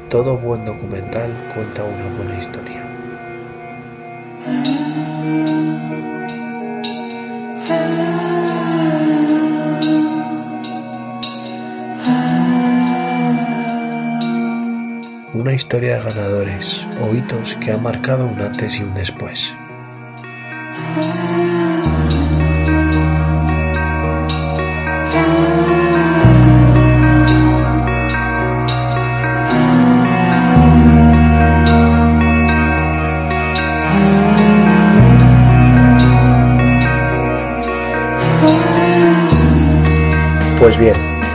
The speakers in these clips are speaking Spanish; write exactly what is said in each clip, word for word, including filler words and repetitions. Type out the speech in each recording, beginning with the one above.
Todo buen documental cuenta una buena historia. Una historia de ganadores o hitos que ha marcado un antes y un después. Pues bien,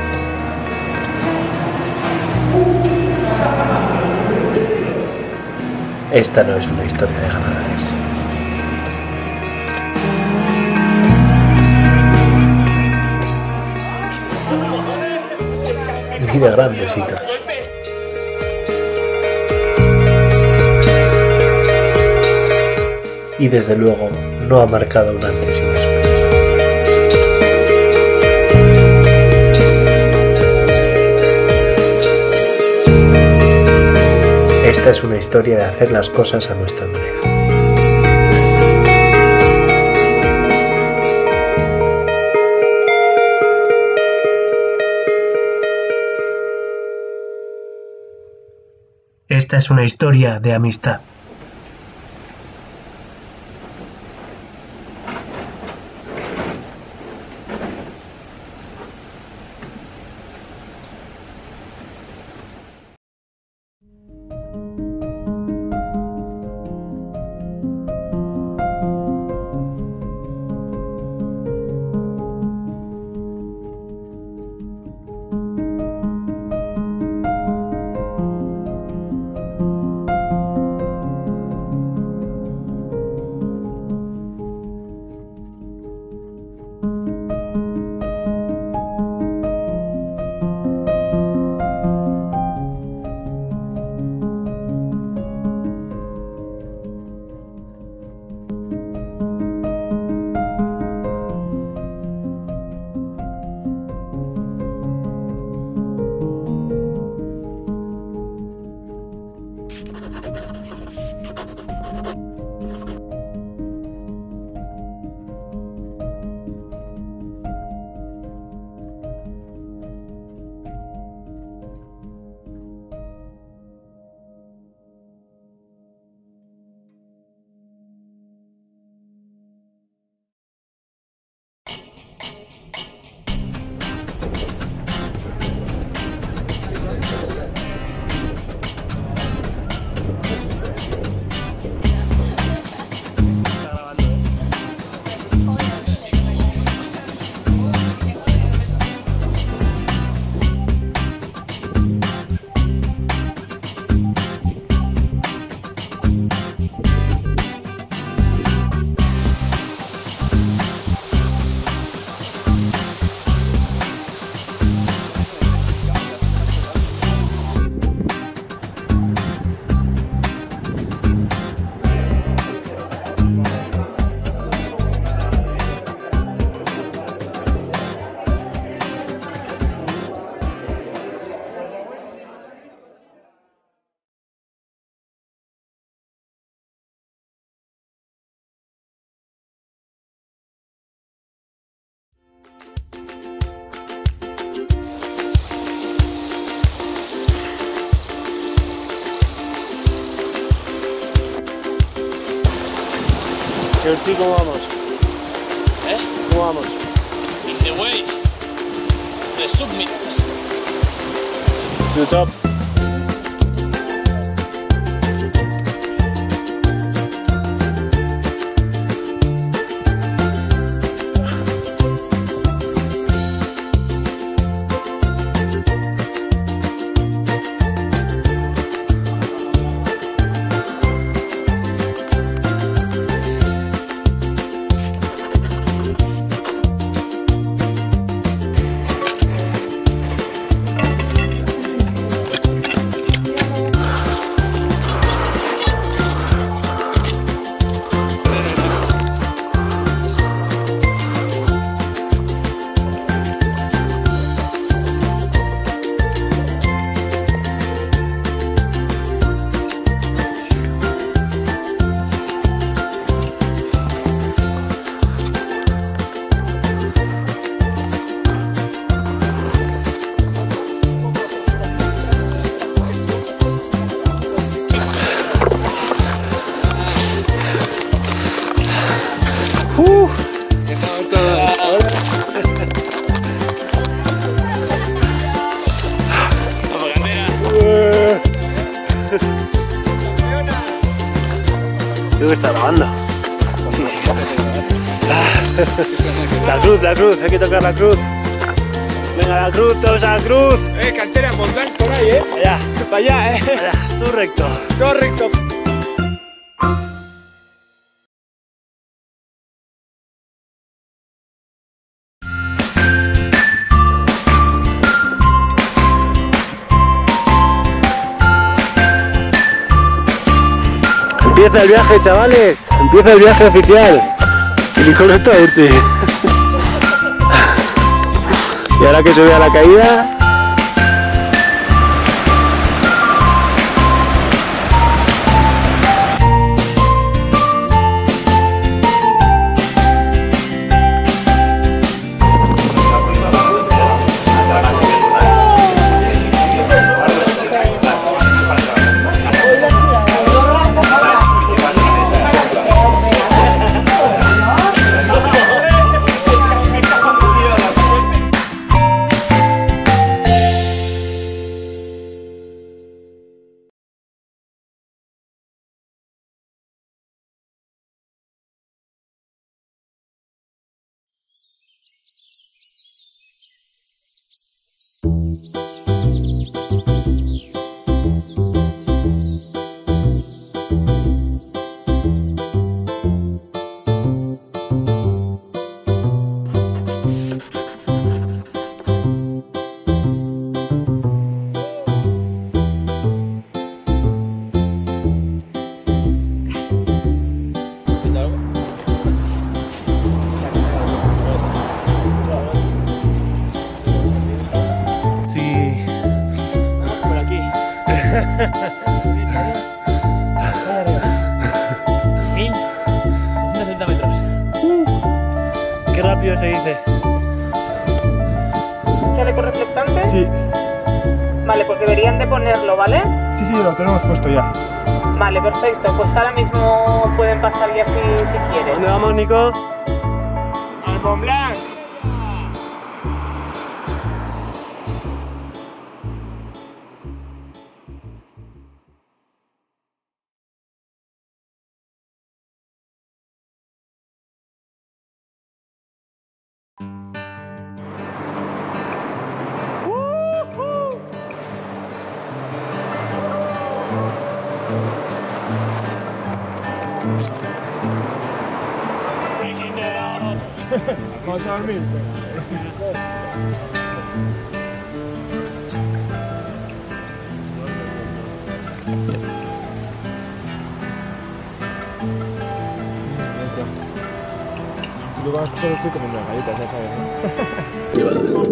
esta no es una historia de ganadores. Ni de grandes hitos. Y desde luego no ha marcado un antes y un después. Esta es una historia de hacer las cosas a nuestra manera. Esta es una historia de amistad. Chelsea, ¿cómo vamos? ¿Eh? ¿Cómo vamos? In the way. The submit. To the top. Uh, estamos todos. Vamos, cantera. Creo que está grabando. Sí, sí. La cruz, la cruz, hay que tocar la cruz. Venga, la cruz, todos a la cruz. Eh, cantera, Montblanc por ahí, eh. Allá, Para allá, eh. allá, tú recto. Todo recto. Empieza el viaje, chavales. Empieza el viaje oficial. Y con esto Urti. Y ahora que sube a la caída. mil doscientos sesenta metros. Uh, qué rápido se dice. ¿Chaleco reflectante? Sí, Vale, pues deberían de ponerlo, ¿vale? sí, sí, lo tenemos puesto ya. Vale, perfecto. Pues ahora mismo pueden pasar ya si, si quieren. ¿Dónde vamos, Nico? Al Montblanc. Vamos a dormir. Yo con esto estoy comiendo las galletas, ya sabes, ¿no?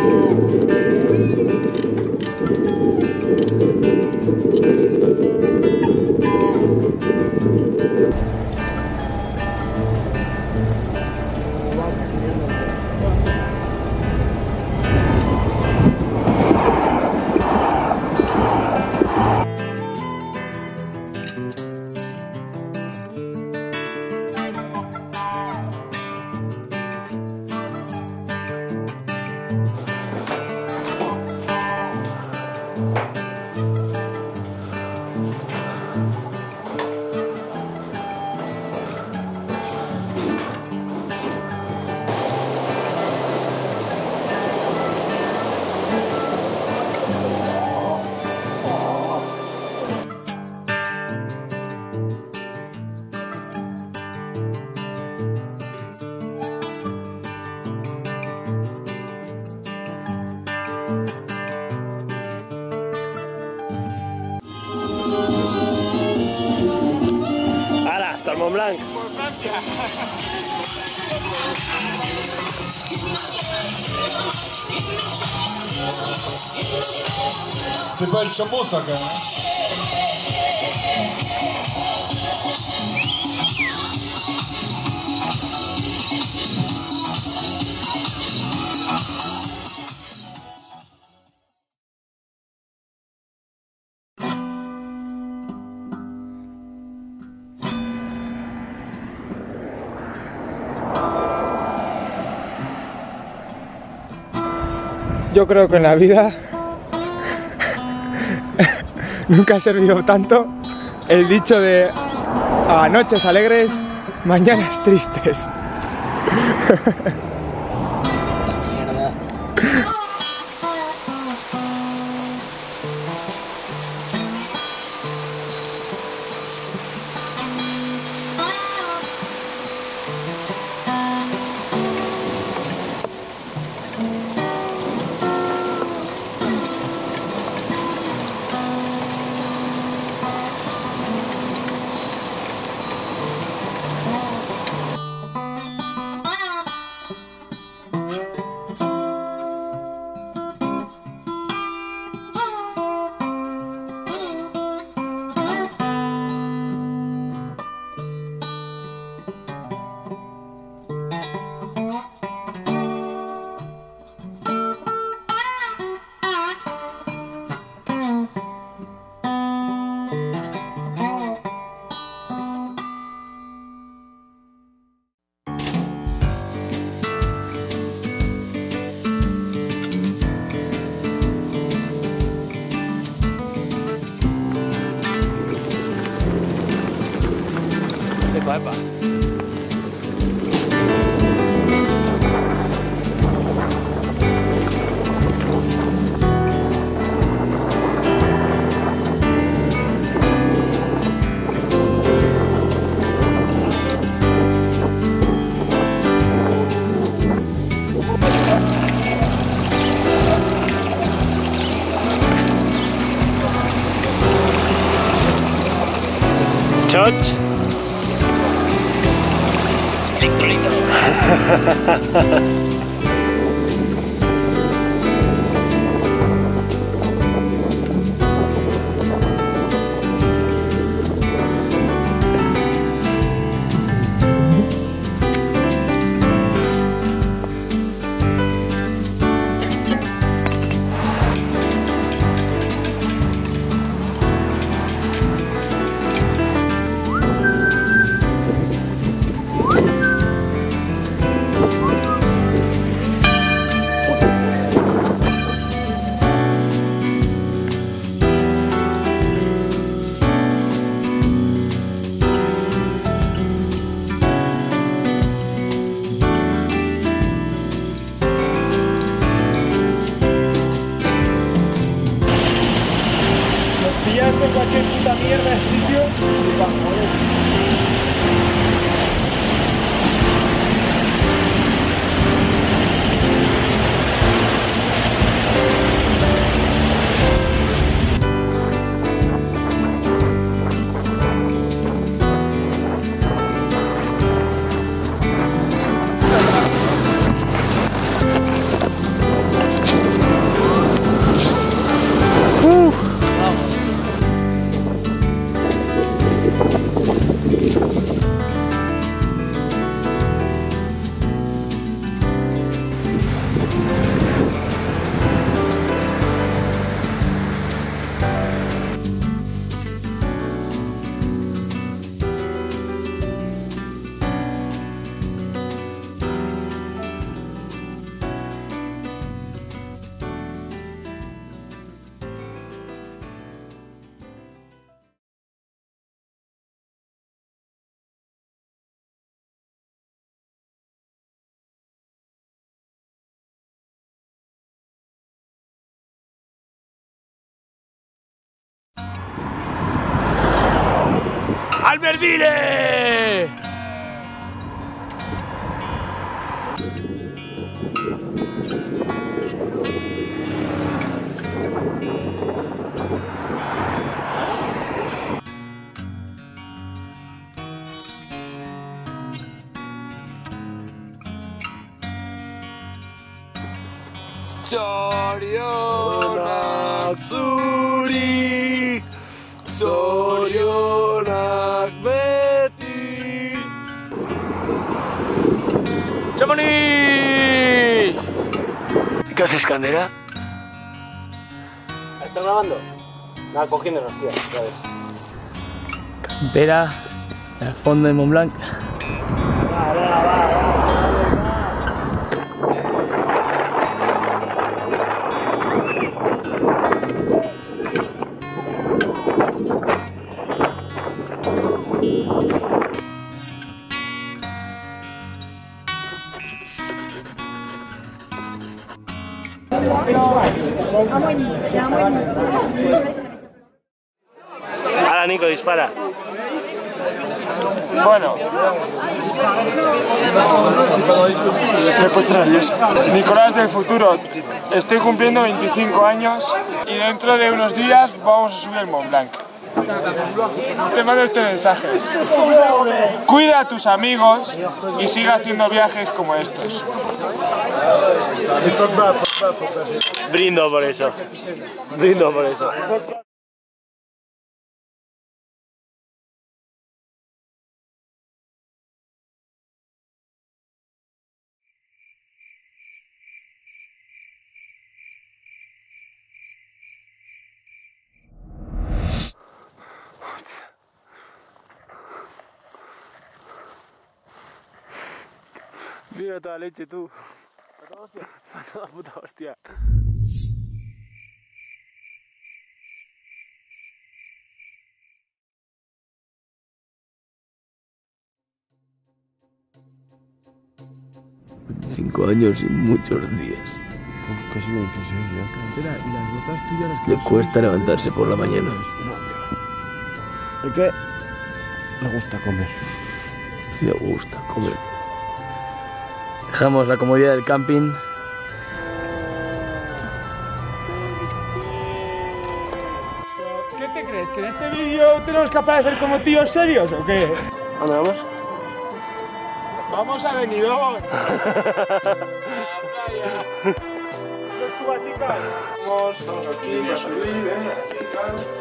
¡Hala! Hasta el Montblanc. C'est pas El Chambon ça quand même. Hein. yo creo que en la vida nunca ha servido tanto el dicho de a noches alegres, mañanas tristes. Epa, epa. Choch. Pillando cualquier puta mierda de sitio y vamos, ¡Alberville! Zorionak zuri, zorionak beti. ¡Chamonix! ¿Qué haces, Candera? ¿Estás grabando? Nada, cogiendo los tíos, ya ves. Cantera, en el fondo de Mont Blanc. Va, va, va, va, va. Ahora Nico, dispara. Bueno, me he puesto nervioso. Nicolás del futuro, estoy cumpliendo veinticinco años y dentro de unos días vamos a subir el Mont Blanc. Te mando este mensaje. Cuida a tus amigos y sigue haciendo viajes como estos. Brindo por eso. Brindo por eso. Mira toda leche tú. ¿A toda hostia? A toda puta hostia. Cinco años y muchos días. Casi veintiséis ya. ¿Y las botas tuyas las que Le cuesta levantarse por la mañana. ¿Por qué? Me gusta comer. Le gusta comer. Dejamos la comodidad del camping. ¿Qué te crees? ¿Que en este vídeo tenemos que aparecer como tíos serios o qué? ¿Dónde vamos? Vamos a Benidorm. Los cubaticas. Vamos, vamos aquí para subir, venga, sí, claro.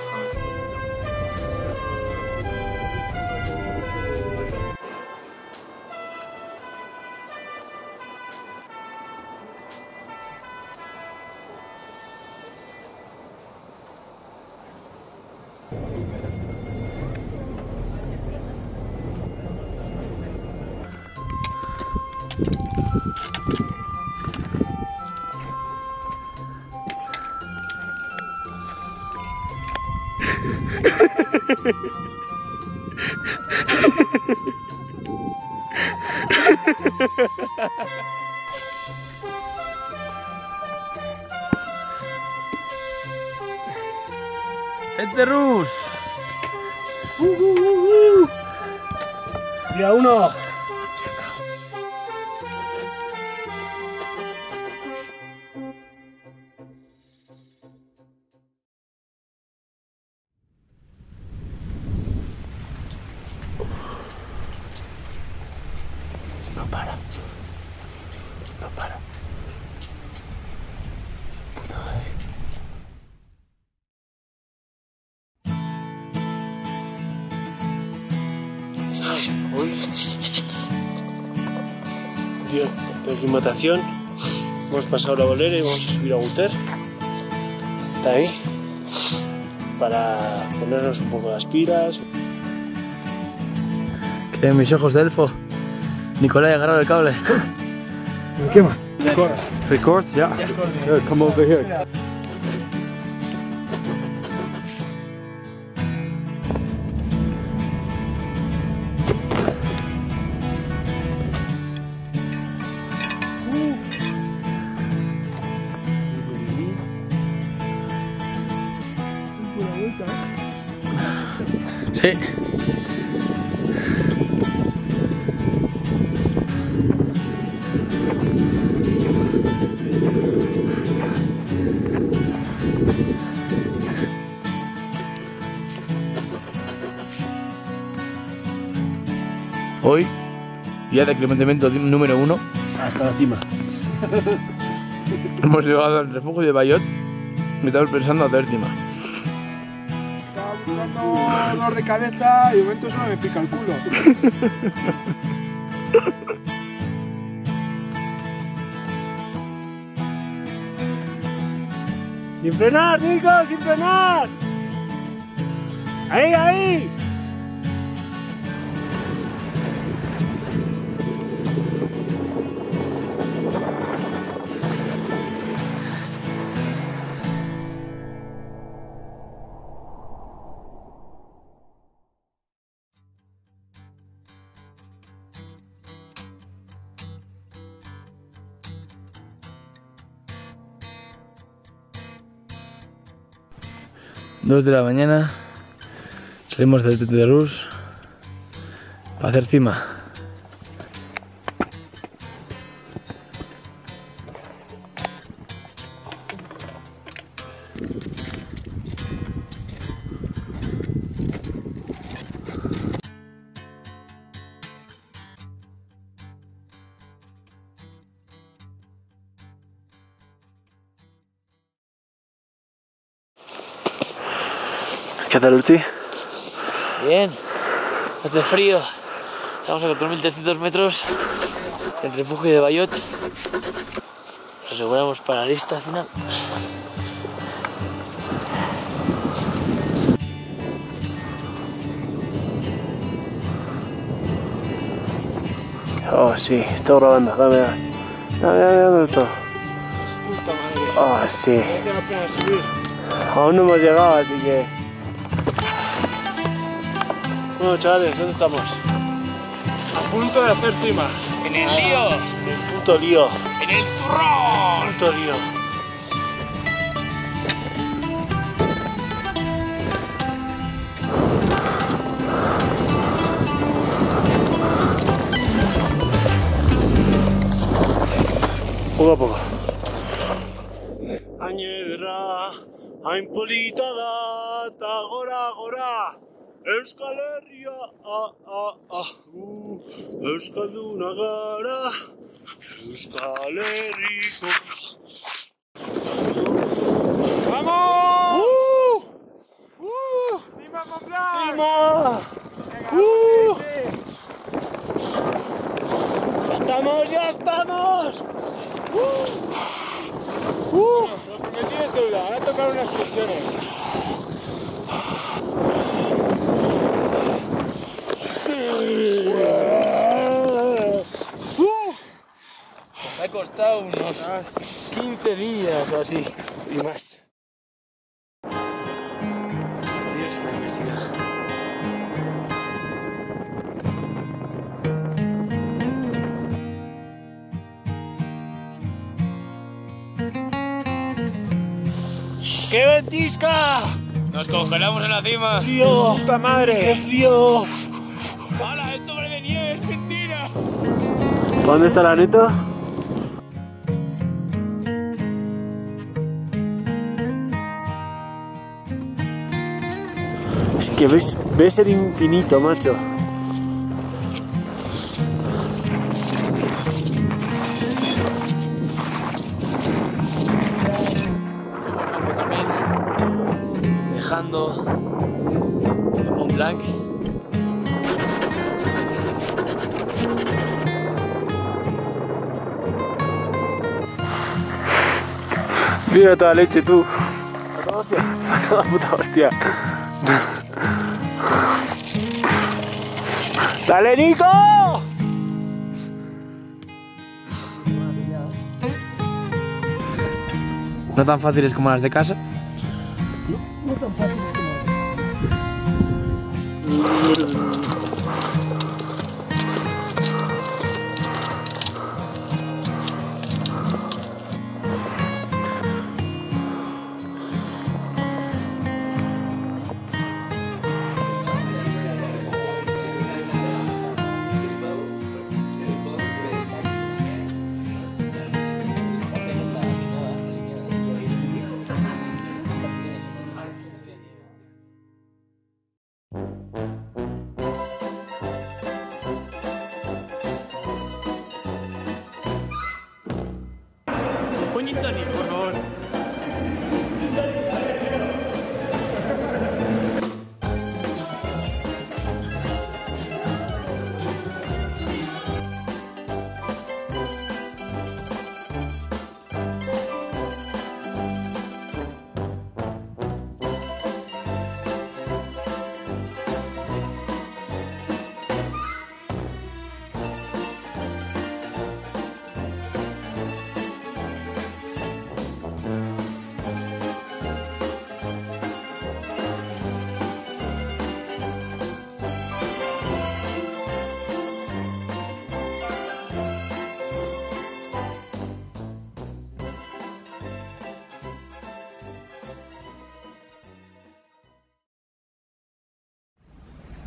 ¡Este Rus! Uh, uh, uh, uh. Día uno. No para. No para. Hoy, diez de aclimatación. Hemos pasado la bolera y vamos a subir a Guter. Está ahí. Para ponernos un poco las pilas. Que mis ojos de elfo. Nicolás ha agarrado el cable. Me quema. Record, ya. Yeah. Come over here. Sí. Hoy, día de aclimatamiento número uno. Hasta la cima. Hemos llegado al refugio de Bayot y estamos pensando hacer cima. Estaba buscando dolor de cabeza y de momento solo me pica el culo. ¡Sin frenar, Nico! ¡Sin frenar! ¡Ahí, ahí! dos de la mañana, salimos de Teterús para hacer cima. ¿Qué tal, Urti? Bien, hace frío. Estamos a cuatro mil trescientos metros en el refugio de Bayot. Nos aseguramos para la lista final. Oh, sí, estoy grabando. Dame, dame, dame, dame, dame todo. Oh, sí. Aún no hemos llegado, así que... Bueno, chavales, ¿dónde estamos? A punto de hacer cima. En el lío, En el puto lío. en el turrón. Puto lío. Poco a poco. Añedra, hain polita da, ta gora gora. Euskal Herria, ah, ah, ah, uh, Euskalduna gara, Euskal Herriko. ¡Vamos! ¡Uh! ¡Uh! ¡Cima Montblanc! ¡Cima! ¡Uh! ¡Estamos, ya estamos! ¡Uh! ¡Uh! Lo prometido es deuda, ahora tocar unas flexiones. Me ha costado unos quince días o así. Y más. Dios, qué necesidad. ¡Qué ventisca! Nos congelamos en la cima. ¡Frío! ¡Puta madre! ¡Qué frío! ¡Hala! ¡Esto parece nieve! ¡Es mentira! ¿Dónde está la neta? Es que ves, ves el infinito, macho. También dejando el Mont Blanc. Mira toda leche, tú. A toda hostia. A toda puta hostia. ¡Dale, Nico! No tan fáciles como las de casa.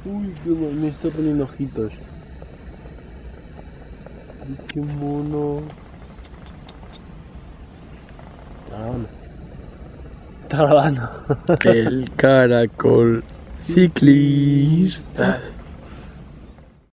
Uy, qué mal, me está poniendo ojitos. Uy, qué mono. Está grabando. Está grabando. El caracol ciclista.